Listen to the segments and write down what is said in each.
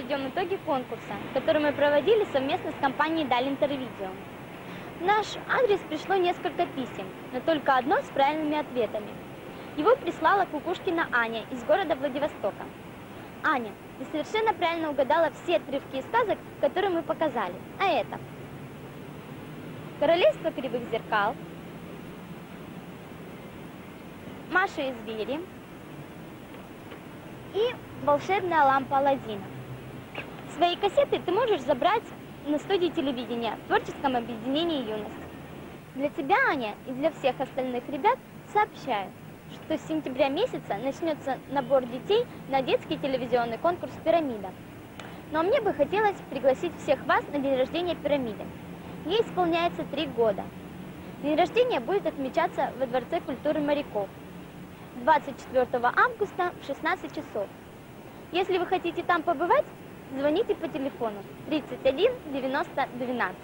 подведем итоги конкурса, который мы проводили совместно с компанией Далинтер Видео. В наш адрес пришло несколько писем, но только одно с правильными ответами. Его прислала Кукушкина Аня из города Владивостока. Аня, ты совершенно правильно угадала все отрывки из сказок, которые мы показали. А это «Королевство кривых зеркал», «Маша и звери» и «Волшебная лампа Аладдина». Свои кассеты ты можешь забрать на студии телевидения в творческом объединении «Юность». Для тебя, Аня, и для всех остальных ребят сообщаю, что с сентября месяца начнется набор детей на детский телевизионный конкурс «Пирамида». Но мне бы хотелось пригласить всех вас на день рождения «Пирамиды». Ей исполняется 3 года. День рождения будет отмечаться во Дворце культуры моряков 24 августа в 16 часов. Если вы хотите там побывать, звоните по телефону 31 90 12.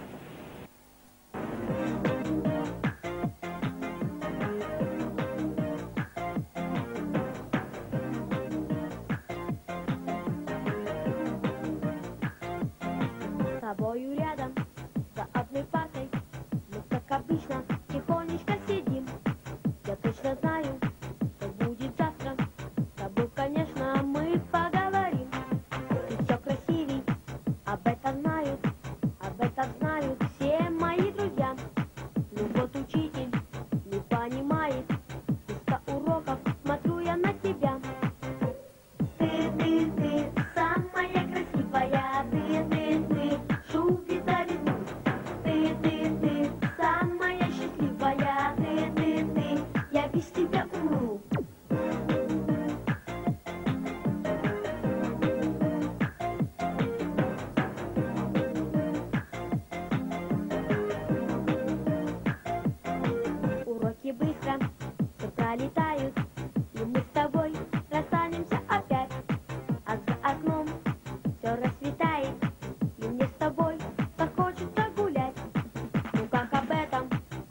С тобою рядом, за одной партой, мы, как обычно, тихонечко сидим. Я точно знаю, что будет завтра. С тобой, конечно, мы поговорим. Ты все красивей, об этом знают все мои друзья. Ну вот учитель не понимает, и 100 уроков смотрю я на тебя. Ты, самая красивая, ты, шубида-виду. Ты, самая счастливая, ты, я без тебя умру. Уроки быстро все пролетают, и мы с тобой расстанемся опять. А за окном все расцветает, и мне с тобой так хочется гулять. Ну как об этом,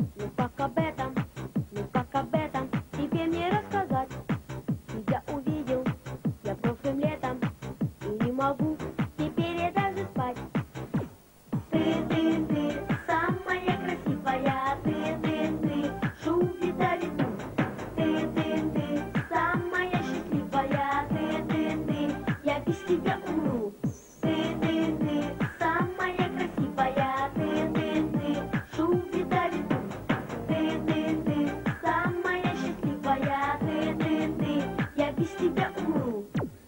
тебе мне рассказать? Тебя увидел я прошлым летом, и не могу теперь я даже спать. Ты, самая красивая, ты, шубида-виду. Ты, самая счастливая, ты, я без тебя умру. Ты, самая красивая, ты, шубида-виду. Ты, самая счастливая, ты, я без тебя умру.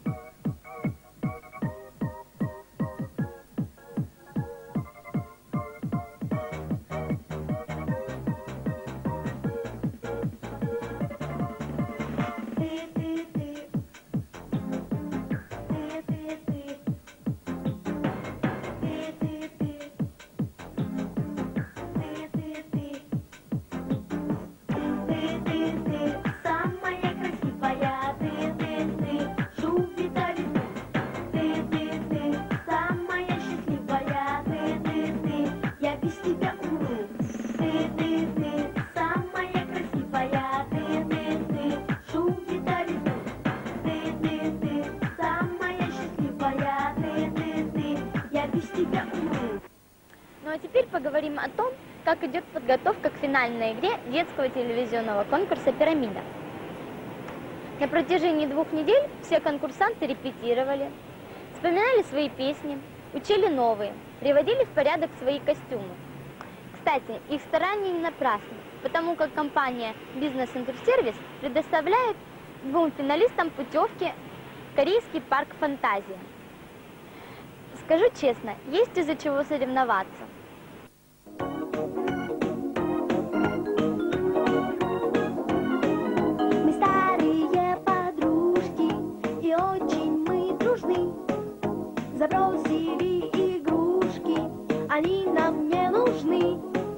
Самая красивая, ты, шубида-виду. Ты, самая счастливая, ты, я без тебя умру. Ты, самая красивая, ты, шубида-виду. Ты, самая счастливая, ты, я без тебя умру. Ну а теперь поговорим о том, как идет подготовка к финальной игре детского телевизионного конкурса «Пирамида». На протяжении 2 недель все конкурсанты репетировали, вспоминали свои песни, учили новые, приводили в порядок свои костюмы. Кстати, их старания не напрасны, потому как компания «Бизнес Интерсервис» предоставляет 2 финалистам путевки в корейский парк «Фантазия». Скажу честно, есть из-за чего соревноваться. Мы старые подружки, и очень мы дружны. Забросили игрушки, они нам не нужны.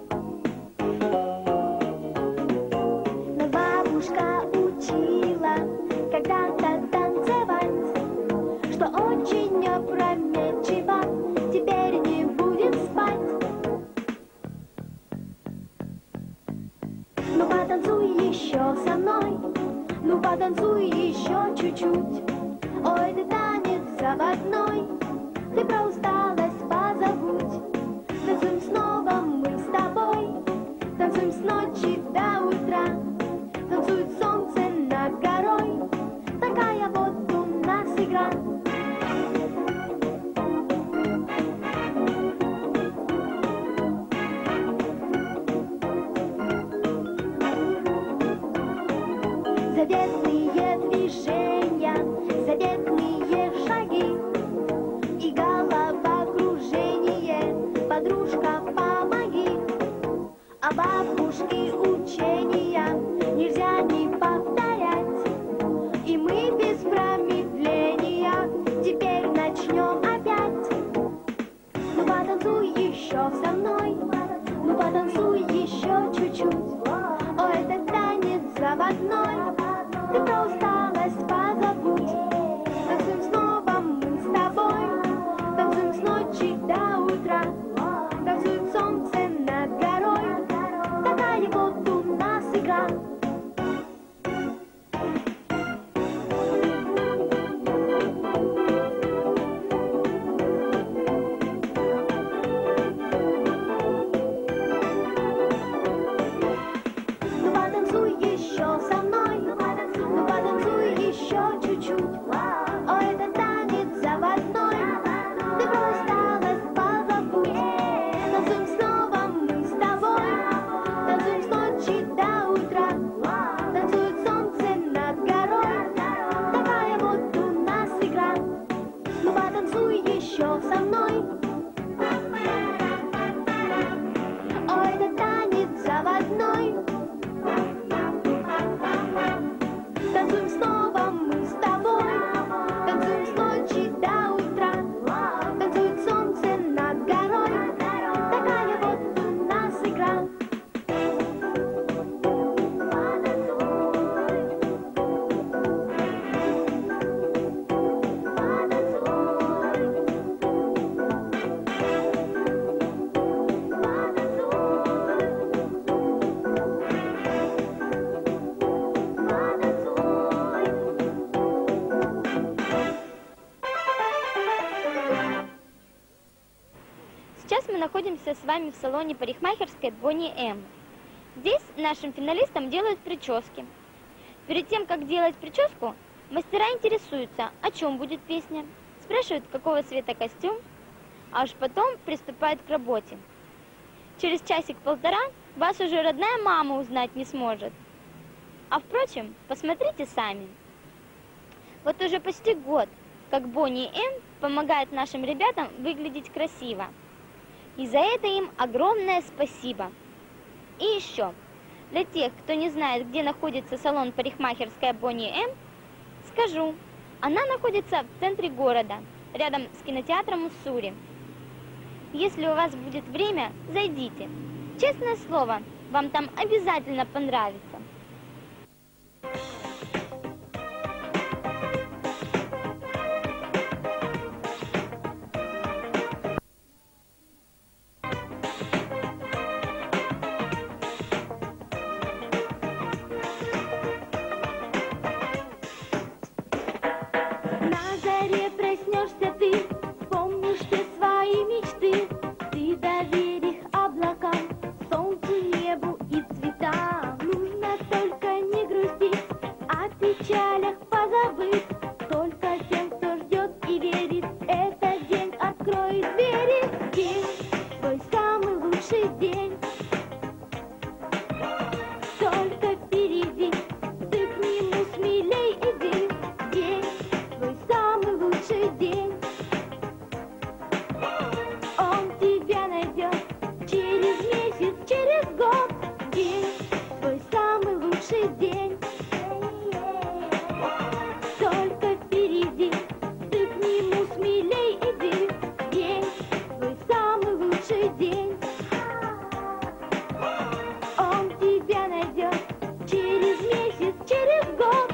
Нас бабушка учила когда-то танцевать, что очень опрометчиво, теперь не будем спать. Ну потанцуй еще со мной, ну потанцуй еще чуть-чуть. Ой, ты танец заводной, ты про усталость позабудь. Танцуем снова мы с тобой, танцуем с ночи до утра. Танцует солнце над горой, такая вот у нас игра. Заветные движения, заветные шаги и головокружение. Подружка, помоги. А бабушки учения нельзя не повторять. И мы без промедления теперь начнем опять. Ну потанцуй еще со мной, ну потанцуй еще чуть-чуть. О, это танец заводной, ты про усталость позабудь. Танцуем снова мы с тобой, танцуем с ночи до утра. Танцует солнце над горой, такая вот у нас игра. Ну потанцуй еще со мной, ну потанцуй еще чуть-чуть. О, это танец заводной, ты про усталость позабудь. Танцуем снова мы с тобой, танцуем с ночи до утра. Танцует солнце над горой, такая вот у нас игра. Ну потанцуй еще со мной. О, это танец заводной. Танцуем снова мы с тобой, танцуем с ночи до утра. Танцует солнце над горой, такая вот у нас игра. Сейчас мы находимся с вами в салоне парикмахерской Bonnie M. Здесь нашим финалистам делают прически. Перед тем, как делать прическу, мастера интересуются, о чем будет песня, спрашивают, какого цвета костюм, а уж потом приступают к работе. Через часик-полтора вас уже родная мама узнать не сможет. А впрочем, посмотрите сами. Вот уже почти год, как Bonnie M помогает нашим ребятам выглядеть красиво. И за это им огромное спасибо. И еще, для тех, кто не знает, где находится салон парикмахерская Bonnie M, скажу, она находится в центре города, рядом с кинотеатром Уссури. Если у вас будет время, зайдите. Честное слово, вам там обязательно понравится. На заре проснешься ты, вспомнишь все свои мечты. Ты доверь их облакам, солнцу, небу и цветам. Нужно только не грустить, о печалях позабыть. Только тем, кто ждет и верит, этот день откроет двери. День, твой самый лучший день, только впереди, ты к нему смелей иди. День, твой самый лучший день, он тебя найдет через месяц, через год. День, твой самый лучший день, только впереди, ты к нему смелей иди. День, твой самый лучший день, он тебя найдет через месяц, через год.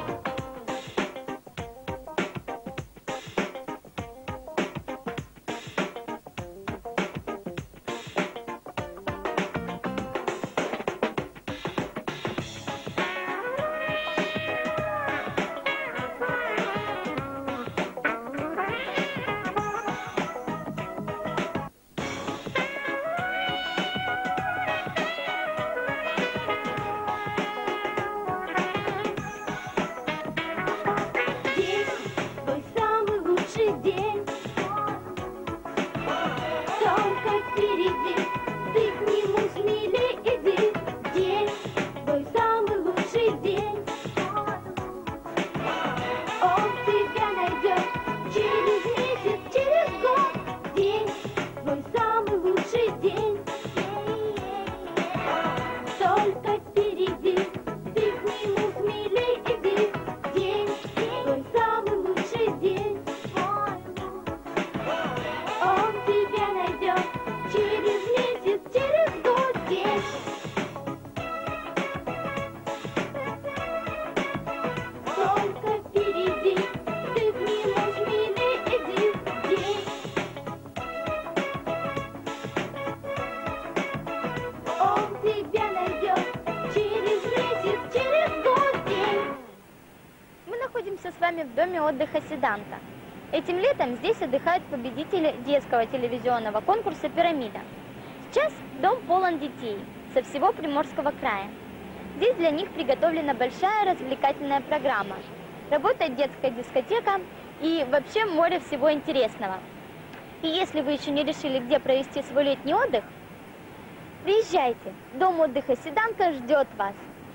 тебя найдет через месяц, через год, день. Мы находимся с вами в доме отдыха «Седанка». Этим летом здесь отдыхают победители детского телевизионного конкурса «Пирамида». Сейчас дом полон детей со всего Приморского края. Здесь для них приготовлена большая развлекательная программа. Работает детская дискотека и вообще море всего интересного. И если вы еще не решили, где провести свой летний отдых, приезжайте. Дом отдыха «Седанка» ждет вас.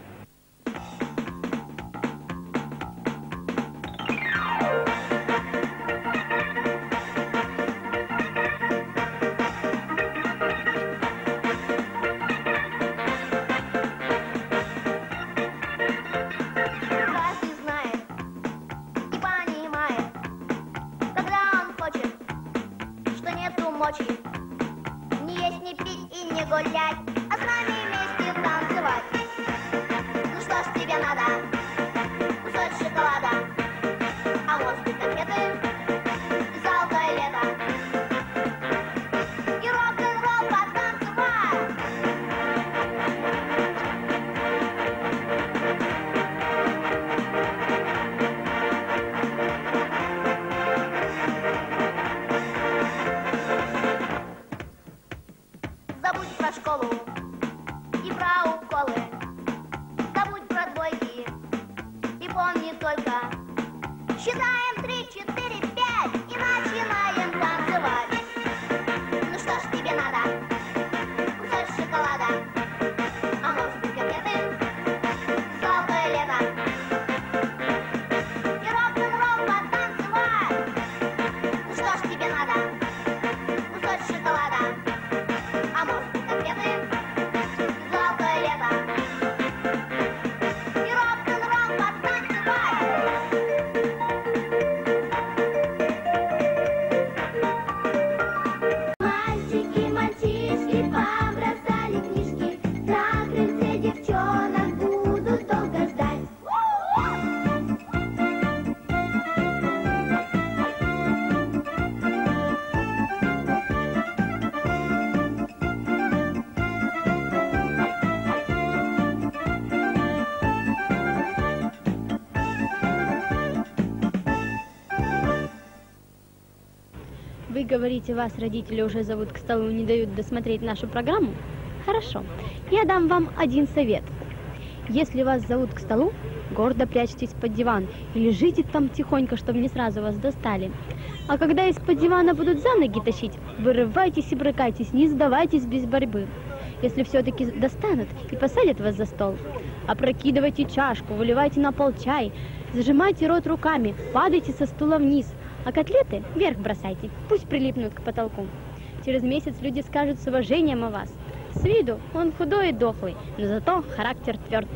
Не есть, не пить и не гулять, а с нами вместе танцевать. Ну что ж тебе надо? Кусочек шоколада, а может быть конфеты и золотое лето. И рок-н-ролл потанцевать. Забудь про школу и про уколы, забудь про двойки и помни только, считаем 3, 4, 5 и начинаем танцевать. Ну что ж тебе надо? Кусочек шоколада, а может быть конфеты, золотое лето. И рок-н-ролл потанцевать. Ну что ж тебе надо? Кусочек шоколада, а может быть конфеты, золотое лето. И рок-н-ролл потанцевать. Мальчики, мальчишки побросали книжки, на крыльце девчонок будут долго ждать. Вы говорите, вас родители уже зовут к столу и не дают досмотреть нашу программу? Хорошо, я дам вам один совет. Если вас зовут к столу, гордо прячьтесь под диван и лежите там тихонько, чтобы не сразу вас достали. А когда из-под дивана будут за ноги тащить, вырывайтесь и брыкайтесь, не сдавайтесь без борьбы. Если все-таки достанут и посадят вас за стол, опрокидывайте чашку, выливайте на пол чай, зажимайте рот руками, падайте со стула вниз, а котлеты вверх бросайте, пусть прилипнут к потолку. Через месяц люди скажут с уважением о вас. С виду он худой и дохлый, но зато характер тверд.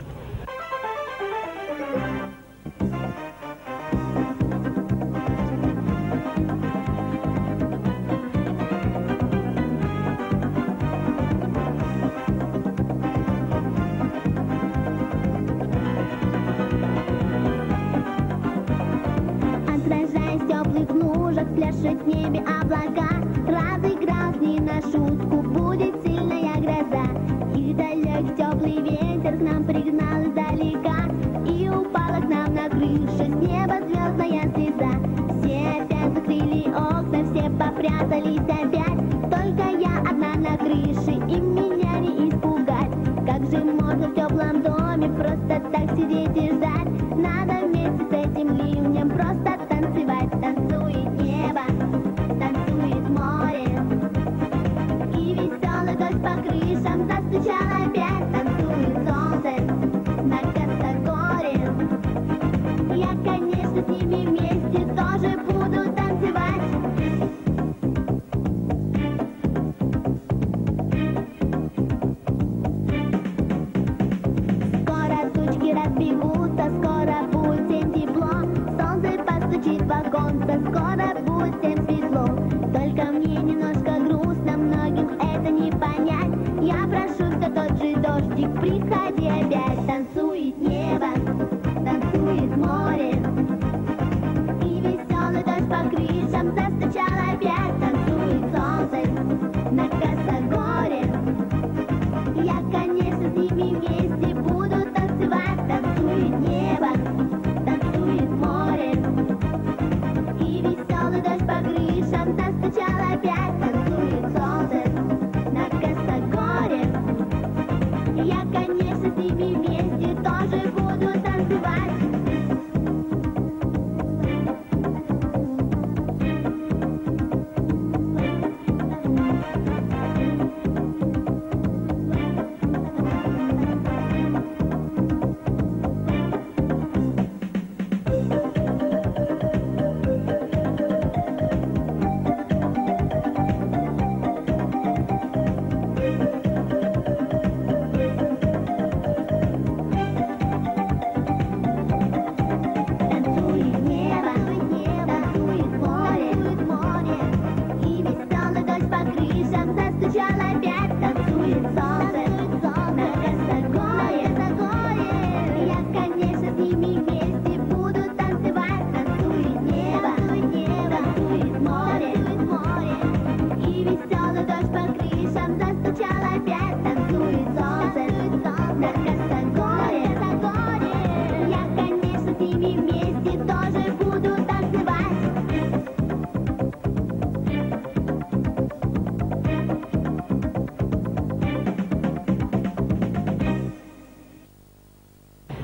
Отражаясь в теплых лужах, пляшет в небе облака. Разыграл не на шутку, будет сильная гроза. И далек теплый ветер к нам пригнал издалека, и упала к нам на крышу с неба звездная слеза. Все опять закрыли окна, все попрятались опять, только я одна на крыше, и меня не испугать. Как же можно в теплом доме просто так сидеть и ждать? Надо вместе с этим ливнем просто танцевать. Танцует небо, танцует море, и веселый дождь по крышам застучал опять. Танцует солнце на косогоре, я, конечно, с ними вместе тоже буду танцевать. Скоро тучки разбегутся, скоро будет всем тепло, солнце постучит в оконце, скоро будет всем светло. Только мне немножко грустно, многим это не понять. Я прошу, все тот же дождик, приходи опять. Танцует небо, танцует море, и веселый дождь по крышам застучал опять. Танцует солнце на косогоре, я, конечно,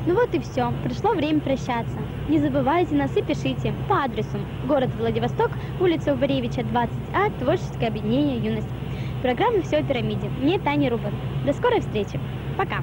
Ну вот и все, пришло время прощаться. Не забывайте нас и пишите по адресу: город Владивосток, улица Убаревича, 20А, Творческое объединение «Юность». Программа «Все о пирамиде». Мне Таня Рубан. До скорой встречи. Пока.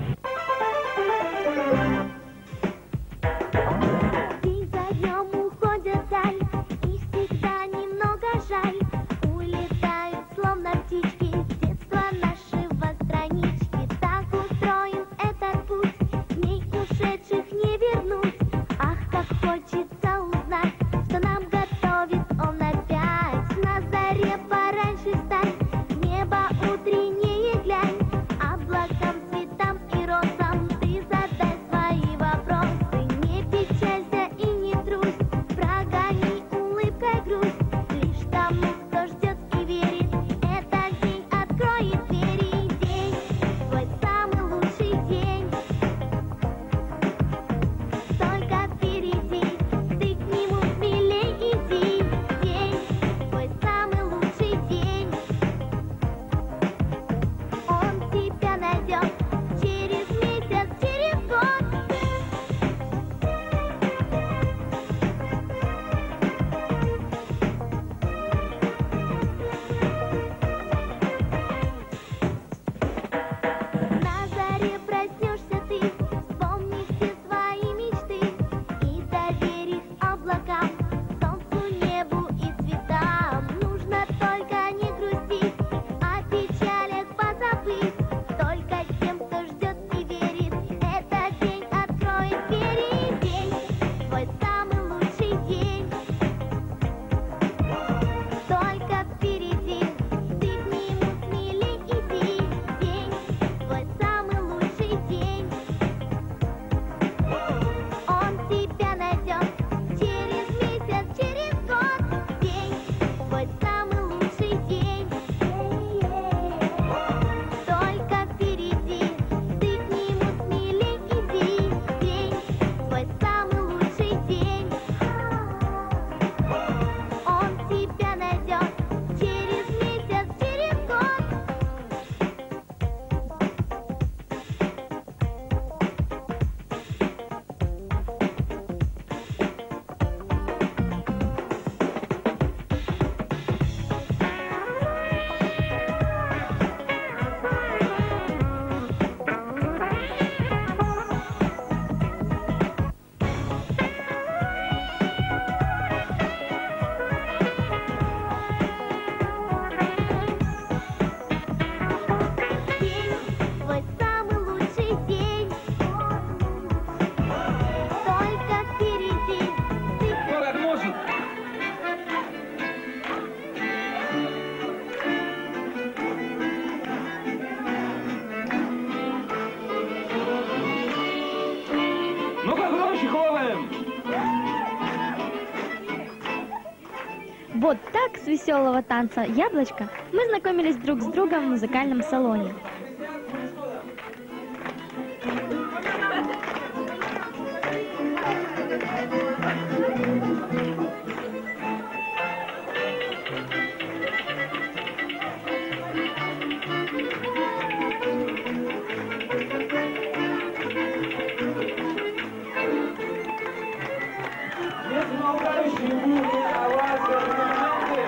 День за днем уходят вдаль, и всегда немного жаль. Улетают, словно птички, в детство нашего странички. Так устроен этот путь, дней ушедших не вернуть. Ах, как хочется узнать, что нам готовит он опять. На заре пораньше встать, в небо утреннее глянь. Облакам, цветам и розам ты задай свои вопросы. Не печалься и не трусь, прогони улыбкой грусть. Лишь тому, кто ждет и верит, этот день откроет двери. День, твой самый лучший день, только впереди, ты к нему смелей иди. День, твой самый лучший день, он тебя найдет через месяц, через год. На заре проснешься ты, вспомни все свои мечты и доверь их облакам, солнцу, небу и цветам. Нужно только не грустить, о печалях позабыть. Только тем, кто ждет и верит, этот день откроет двери. День, твой самый лучший день, только впереди, ты к нему смелей иди. День, твой самый лучший день, он тебя найдет через месяц, через год. День, твой самый лучший день, только впереди, ты к нему смелей иди. День, твой самый лучший день, он тебя найдет через месяц, через год. День, твой самый лучший день, только впереди, ты Кто как может? Ну-ка, громче хлопаем! Вот так с веселого танца «Яблочко» мы знакомились друг с другом в музыкальном салоне. Если научающие будут овации, аплодисменты.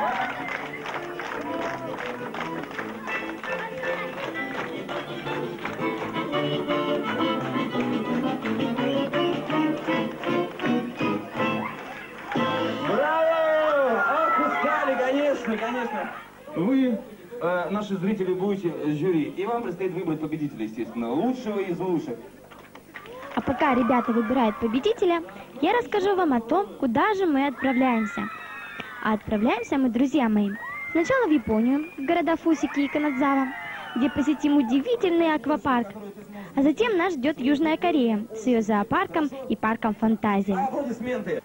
Браво! Ах, устали, конечно, конечно. Вы, наши зрители, будете жюри, и вам предстоит выбрать победителя, естественно, лучшего из лучших. А пока ребята выбирают победителя, я расскажу вам о том, куда же мы отправляемся. А отправляемся мы, друзья мои, сначала в Японию, в города Фусики и Канадзава, где посетим удивительный аквапарк. А затем нас ждет Южная Корея с ее зоопарком и парком фантазии. Аплодисменты.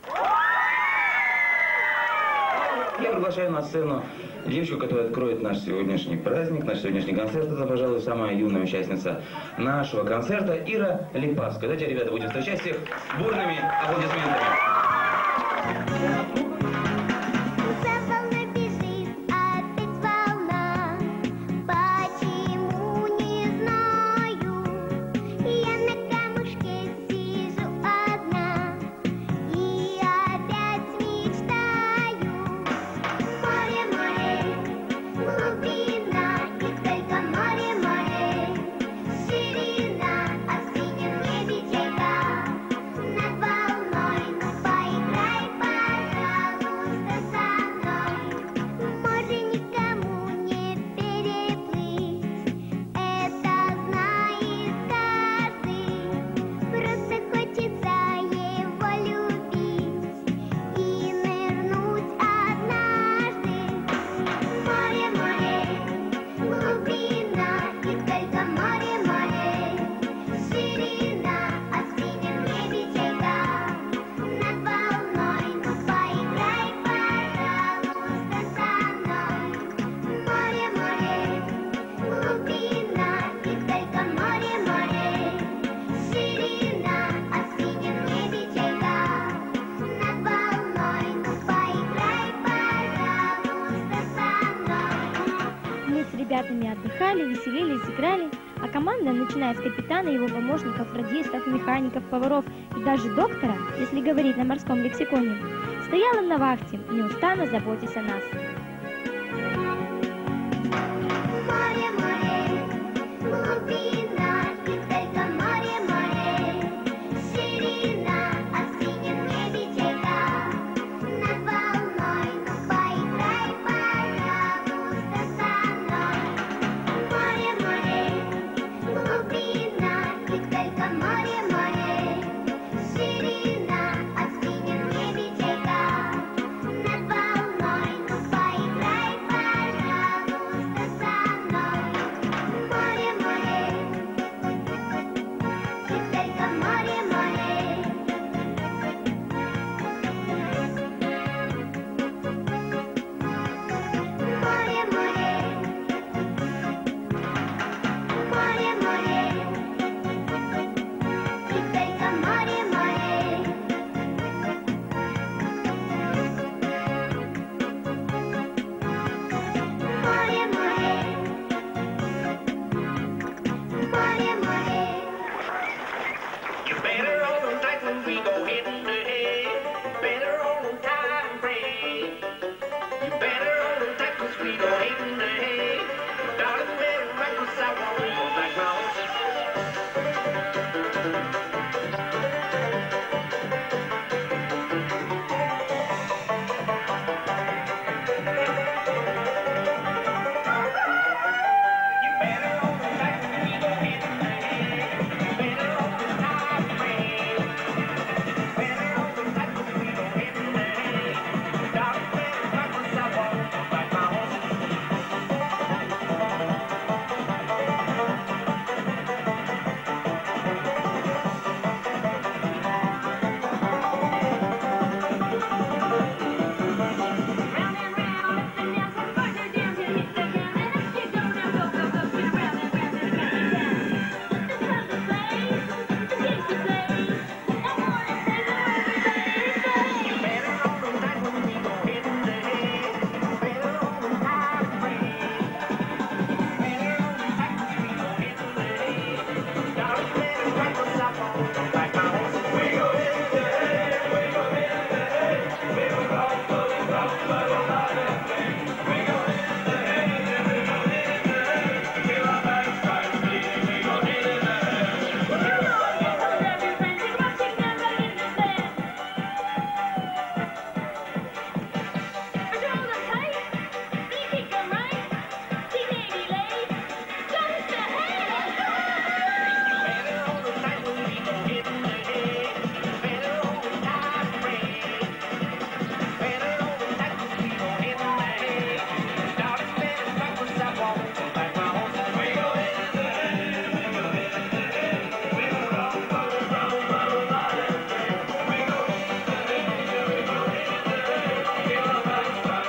Я приглашаю на сцену девочку, которая откроет наш сегодняшний праздник, наш сегодняшний концерт. Это, пожалуй, самая юная участница нашего концерта Ира Липавская. Давайте, ребята, будем встречать всех бурными аплодисментами. За волной бежит опять волна, почему не знаю. Я на камушке веселились, играли, а команда, начиная с капитана, его помощников, радистов, механиков, поваров и даже доктора, если говорить на морском лексиконе, стояла на вахте, неустанно заботясь о нас. Море, море, глубина, и только море, море, ширина, а в синем небе тека, над волной, ну поиграй, пожалуйста, со мной. Море, море, глубина, и только море, море, ширина, а в синем небе тека, над волной, ну поиграй, пожалуйста, со мной. Море, море, и только море, море. Море, море, море, море, и только море, море. Море, море, море, море. You better hold on tight when we go head to head. Better hold on tight and pray. You better hold on tight 'cause we go head to head. Darling, better run 'cause I won't go back home. You better hold on tight when we go head to head. Better hold on tight and pray. Better hold on tight 'cause we go head to head. Darling, better run 'cause I won't go back home. Round and round, up and down, from further down to hit the ground. And up you go, now go, go, go, and round and round and round and down. The club to play, the games to play. I wanna say the word, say. You better hold on tight when we go head to head. Better hold on tight and pray. Better hold on tight 'cause we go head to head. Darling, better run 'cause I won't go back home. We go head to head, we go head to head. We go rock, rock, rock, rock, rock, we go head to head, we go head to head. Till our backs start bleeding, we go head to head. You know I get hold of your friends and watching them right in the sand. But hold on tight, you keep them right. See Navy late, just ahead. Better hold on tight when we go head to head. Better hold on tight and pray. Better hold on tight 'cause we go head to head. Darling, better run 'cause I won't go back home. We go head to head, we go head to head. We go rock, rock, rock, rock, rock, we go head to head, we go head to head. Till our backs start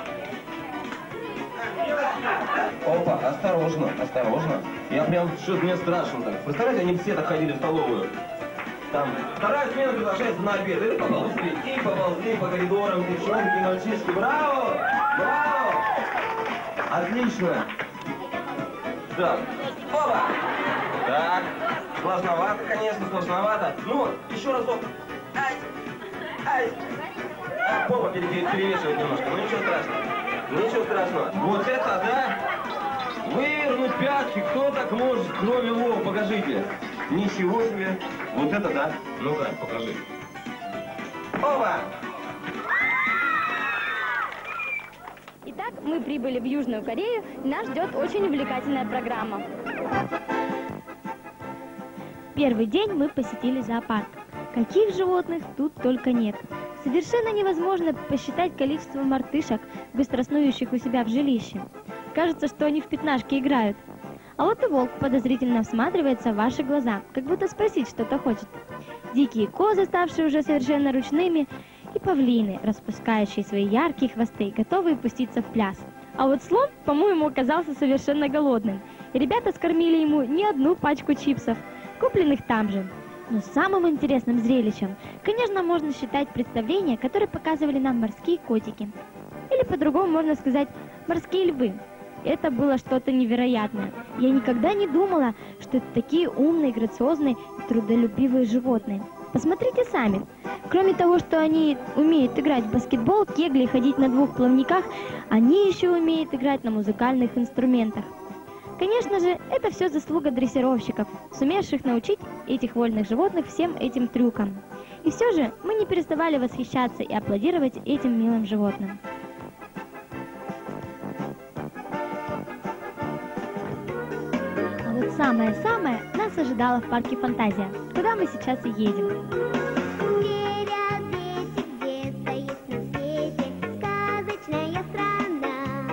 Опа, осторожно, осторожно. Я прям, что-то мне страшно так. Представляете, они все так ходили в столовую. Там вторая смена приглашается на обед. И поползли по коридорам, девчонки, мальчишки. Браво! Браво! Отлично! Так, опа! Так, сложновато, конечно, сложновато. Ну, еще разок. Ай! Ай! А, попа перевешивает немножко, ну ничего страшного. Ничего страшного. Вот это, да? Вывернуть пятки, кто так может, кроме Вова, покажите. Ничего себе. Вот это да. Ну-ка, покажи. Опа! Итак, мы прибыли в Южную Корею, и нас ждет очень увлекательная программа. Первый день мы посетили зоопарк. Каких животных тут только нет. Совершенно невозможно посчитать количество мартышек, быстро снующих у себя в жилище. Кажется, что они в пятнашки играют. А вот и волк подозрительно всматривается в ваши глаза, как будто спросить что-то хочет. Дикие козы, ставшие уже совершенно ручными, и павлины, распускающие свои яркие хвосты, готовые пуститься в пляс. А вот слон, по-моему, оказался совершенно голодным, и ребята скормили ему не одну пачку чипсов, купленных там же. Но самым интересным зрелищем, конечно, можно считать представления, которые показывали нам морские котики. Или по-другому можно сказать, морские львы. Это было что-то невероятное. Я никогда не думала, что это такие умные, грациозные и трудолюбивые животные. Посмотрите сами. Кроме того, что они умеют играть в баскетбол, кегли, ходить на двух плавниках, они еще умеют играть на музыкальных инструментах. Конечно же, это все заслуга дрессировщиков, сумевших научить этих вольных животных всем этим трюкам. И все же мы не переставали восхищаться и аплодировать этим милым животным. А вот самое-самое нас ожидало в парке «Фантазия», куда мы сейчас и едем. Верят дети, где-то есть на свете сказочная страна.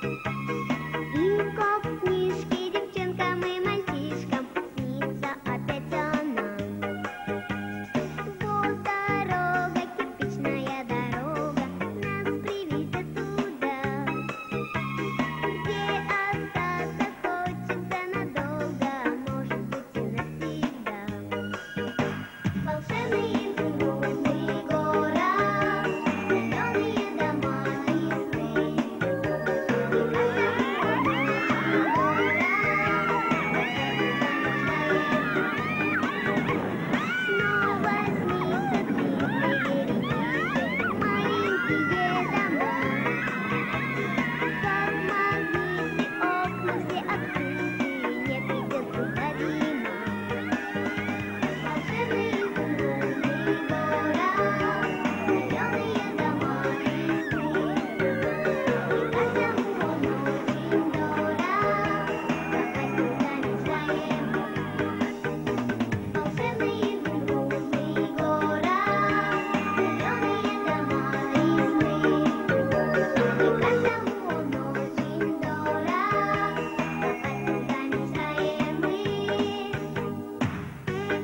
И как в книжке девчонкам и мальчишкам снится опять она. Вот дорога, кирпичная дорога, нас привезет туда, где остаться хочется надолго, может быть и навсегда. Волшебные изумрудный город, зеленые дома и сны. Снова снится длинные речушки, маленькие дома. Как магниты, окна все открыты, не придет туда зима. Волшебный изумрудный город, зеленые дома и сны. И каждому он очень дорог, попасть туда мечтаем мы. Волшебный изумрудный город, зеленые дома и сны. И каждому он очень дорог, попасть туда мечтаем мы.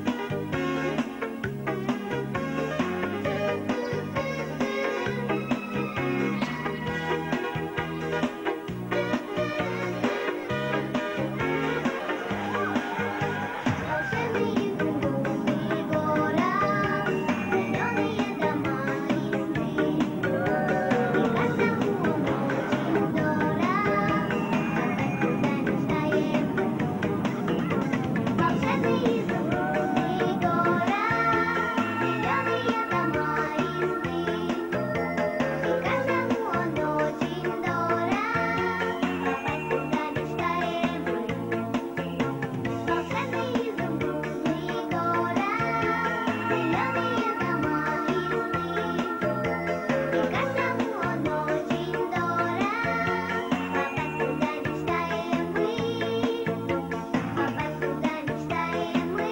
Волшебный изумрудный город, зеленые дома и сны. И каждому он очень дорог, попасть туда мечтаем мы. Волшебный изумрудный город, зеленые дома и сны. И каждому он очень дорог, попасть туда мечтаем мы. Волшебный изумрудный город, зеленые дома и сны. И каждому он очень дорог, попасть туда мечтаем мы. Попасть туда мечтаем мы.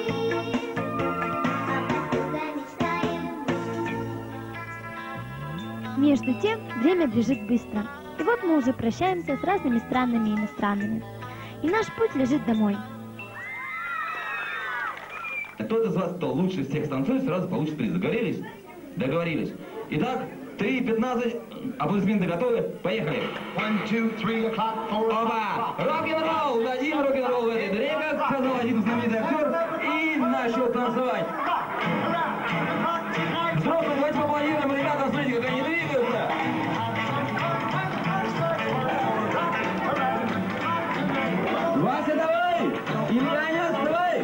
Между тем, время бежит быстро. И вот мы уже прощаемся с разными странами и иностранными. И наш путь лежит домой. Тот из вас, кто лучше всех станцует, сразу получит приз. Договорились? Договорились. Итак, 3:15, аплодисменты готовы? Поехали. 1, 2, 3 o'clock, 4 Оба! Рок-н-ролл! Дадим рок-н-ролл в этой дыре, как сказал один знаменитый актер. И начал танцевать. Взрослые, давайте поаплодируем ребятам, смотрите, как они двигаются. Вася, давай! Илья, давай!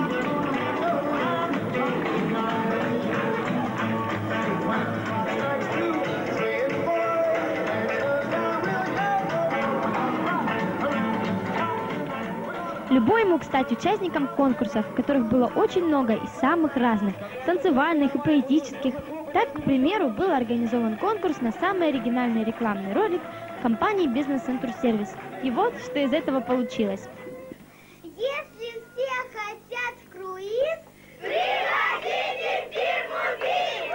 Любой мог стать участником конкурсов, которых было очень много и самых разных, танцевальных и поэтических. Так, к примеру, был организован конкурс на самый оригинальный рекламный ролик компании Business Center Service. И вот, что из этого получилось. Если все хотят в круиз, пригласите фирму ВИП!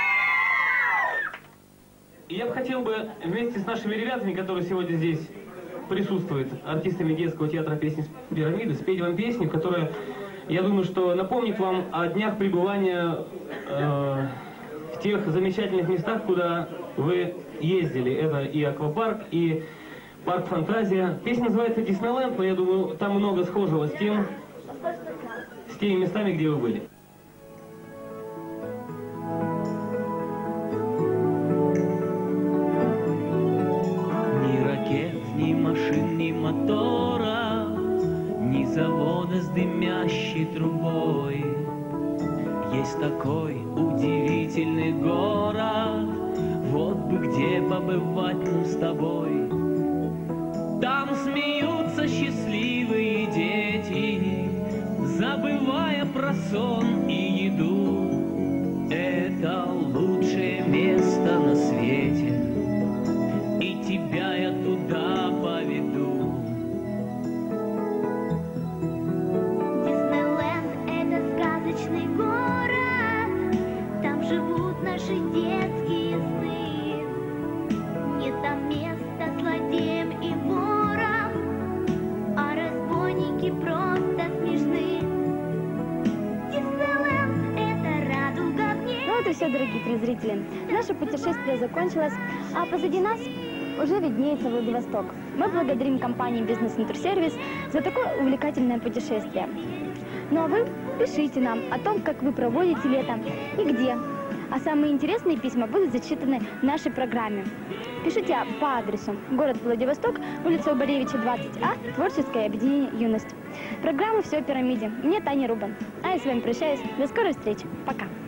И я бы хотел бы вместе с нашими ребятами, которые сегодня здесь присутствуют, артистами детского театра «Песни с пирамиды», спеть вам песню, которая, я думаю, что напомнит вам о днях пребывания в тех замечательных местах, куда вы ездили. Это и аквапарк, и парк «Фантазия». Песня называется «Диснейленд», но я думаю, там много схожего с теми местами, где вы были. Ни ракет, ни машин, ни мотора, ни завода с дымящей трубой. Есть такой удивительный город, вот бы где побывать нам с тобой. Там смеются счастливые дети, забывая про сон и еду. Это лучшее место на свете, и тебя я туда поведу. Диснейленд — это сказочный город, там живут наши детские сны. Нет там места злодеям и ворам, а разбойники просто смешны. Диснейленд — это радуга в небе. Ну вот и все, дорогие телезрители. Наше путешествие закончилось, а позади нас уже виднеется Владивосток. Мы благодарим компанию «Бизнес Интерсервис» за такое увлекательное путешествие. Ну а вы пишите нам о том, как вы проводите лето и где. А самые интересные письма будут зачитаны в нашей программе. Пишите по адресу: город Владивосток, улица Убаревича, 20А, Творческое объединение «Юность». Программа «Все о пирамиде». Мне Таня Рубан. А я с вами прощаюсь. До скорой встречи. Пока.